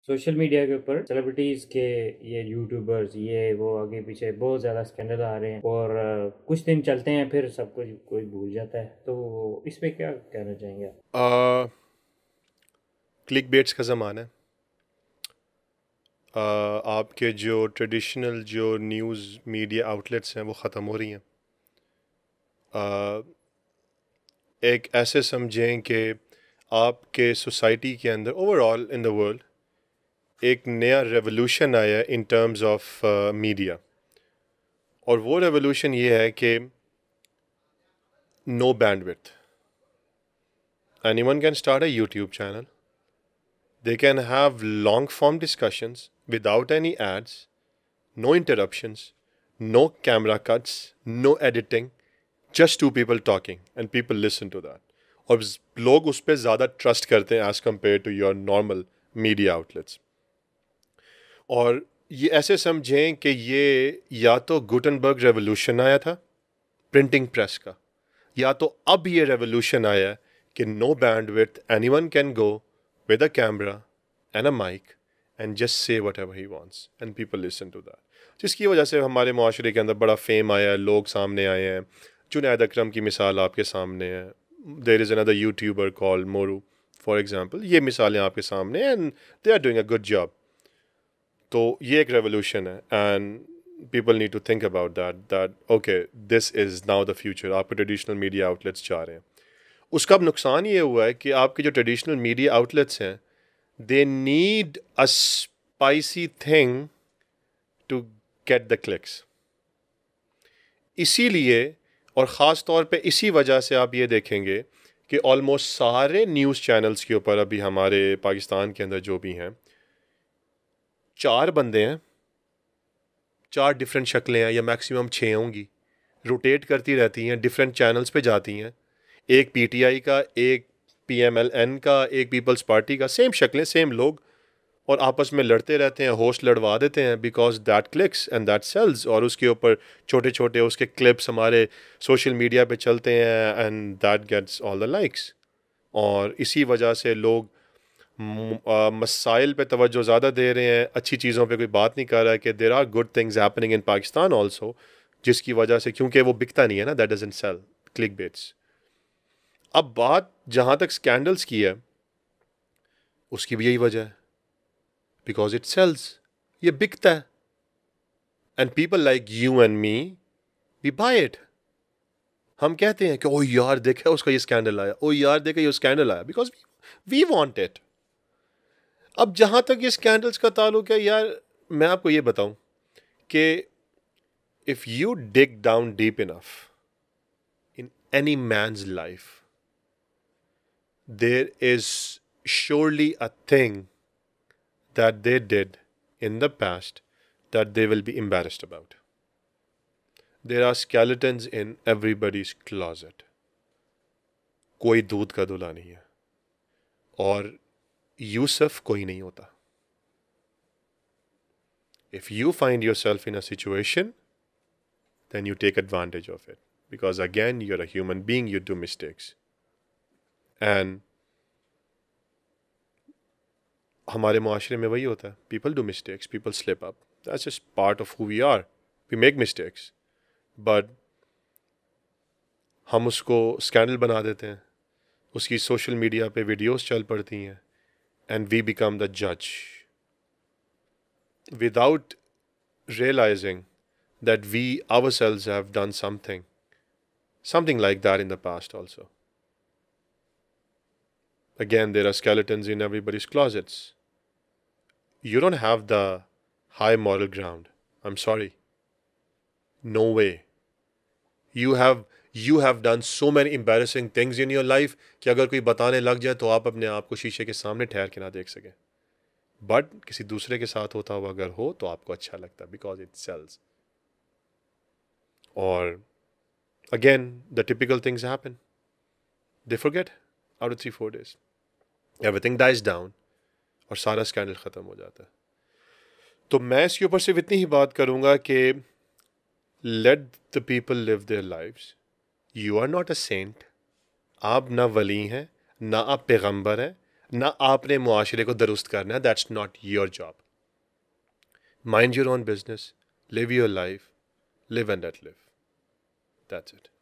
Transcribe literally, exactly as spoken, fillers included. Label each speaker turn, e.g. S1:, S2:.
S1: Social media के ऊपर celebrities के ये यूट्यूबर्स ये वो आगे पीछे बहुत ज़्यादा स्कैंडल आ रहे हैं और अ, कुछ दिन चलते हैं फिर सब कुछ कोई भूल जाता है। तो इस पे क्या कहना चाहेंगे आप?
S2: क्लिक बेट्स का ज़माना है। आ, आपके जो ट्रेडिशनल जो न्यूज़ मीडिया आउटलेट्स हैं वो ख़त्म हो रही हैं। आ, एक ऐसे समझें कि आपके सोसाइटी के अंदर ओवरऑल इन द वर्ल्ड एक नया रेवोल्यूशन आया है इन टर्म्स ऑफ मीडिया। और वो रेवोल्यूशन ये है कि no bandwidth, anyone can start a YouTube channel, they can have long form discussions without any ads, no interruptions, no camera cuts, no editing, just two people talking and people listen to that. और लोग उस पर ज़्यादा trust करते हैं as compare to your normal media outlets. और ये ऐसे समझें कि ये या तो गुटनबर्ग रेवोल्यूशन आया था प्रिंटिंग प्रेस का, या तो अब ये रेवोल्यूशन आया है कि no bandwidth, anyone can go with a camera and a mic and just say whatever he wants and people listen to that. जिसकी वजह से हमारे माशरे के अंदर बड़ा फेम आया है, लोग सामने आए हैं। जुनैद अकरम की मिसाल आपके सामने है। There is another YouTuber call Mooroo for example. ये मिसालें आपके सामने and they are doing a good job. तो ये एक रेवोल्यूशन है and people need to think about that that okay, this is now the future। आपके ट्रेडिशनल मीडिया आउटलेट्स जा रहे हैं। उसका अब नुकसान ये हुआ है कि आपके जो ट्रेडिशनल मीडिया आउटलेट्स हैं they need a spicy thing to get the clicks. इसीलिए और ख़ास तौर पे इसी वजह से आप ये देखेंगे कि ऑलमोस्ट सारे न्यूज़ चैनल्स के ऊपर अभी हमारे पाकिस्तान के अंदर जो भी हैं, चार बंदे हैं, चार डिफरेंट शक्लें हैं या मैक्सिमम छः होंगी, रोटेट करती रहती हैं, डिफरेंट चैनल्स पे जाती हैं। एक पीटीआई का, एक पीएमएलएन का, एक पीपल्स पार्टी का, सेम शक्लें सेम लोग, और आपस में लड़ते रहते हैं, होस्ट लड़वा देते हैं because that clicks and that sells. और उसके ऊपर छोटे छोटे उसके क्लिप्स हमारे सोशल मीडिया पे चलते हैं and that gets all the likes. और इसी वजह से लोग म- आ, मसाइल पे तवज्जो ज़्यादा दे रहे हैं, अच्छी चीज़ों पे कोई बात नहीं कर रहा है कि there are good things happening in Pakistan also. जिसकी वजह से, क्योंकि वो बिकता नहीं है ना, that doesn't sell, click baits. अब बात जहाँ तक स्कैंडल्स की है उसकी भी यही वजह है, बिकॉज इट सेल्स, ये बिकता है and people like you and me we buy it. हम कहते हैं कि ओ यार देखा उसका ये स्कैंडल आया, ओ यार देखा ये स्कैंडल आया, बिकॉज वी वांट इट। अब जहां तक ये स्कैंडल्स का ताल्लुक है यार, मैं आपको ये बताऊं कि if you dig down deep enough in any man's life, there is surely a thing that they did in the past that they will be embarrassed about. There are skeletons in everybody's closet. कोई दूध का दूल्हा नहीं है और यूसुफ कोई नहीं होता। If you find yourself in a situation, then you take advantage of it. Because again, you're a human being, you do mistakes. And हमारे मुआशरे में वही होता है, people do mistakes, people slip up. That's just part of who we are. We make mistakes. But हम उसको scandal बना देते हैं, उसकी सोशल मीडिया पे वीडियोस चल पड़ती हैं, and we become the judge without realizing that we ourselves have done something something like that in the past also. Again, there are skeletons in everybody's closets. You don't have the high moral ground. I'm sorry. No way. You have you have done so many embarrassing things in your life कि अगर कोई बताने लग जाए तो आप अपने आप को शीशे के सामने ठहर के ना देख सकें। बट किसी दूसरे के साथ होता हुआ अगर हो तो आपको अच्छा लगता है, बिकॉज इट सेल्स। और again the typical things happen, they forget out of three four days everything dies down और सारा स्कैंडल ख़त्म हो जाता है। तो मैं इसके ऊपर सिर्फ इतनी ही बात करूँगा कि let the people live their lives. You are not a saint. आप ना वली हैं, ना आप पैगंबर हैं, ना आपने मुआशरे को दुरुस्त करना है, that's not your job. Mind your own business, live your life, live and let live, that's it.